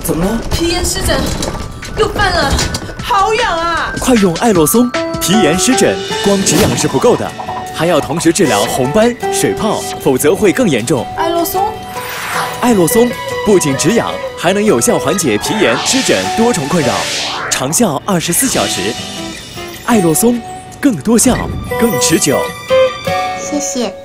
怎么了？ 皮炎湿疹又犯了，好痒啊！ 快用艾洛松，皮炎湿疹光止痒是不够的，还要同时治疗红斑、水泡，否则会更严重。 艾洛松， 艾洛松不仅止痒，还能有效缓解皮炎、湿疹多重困扰，长效24小时。艾洛松，更多效，更持久。 谢谢。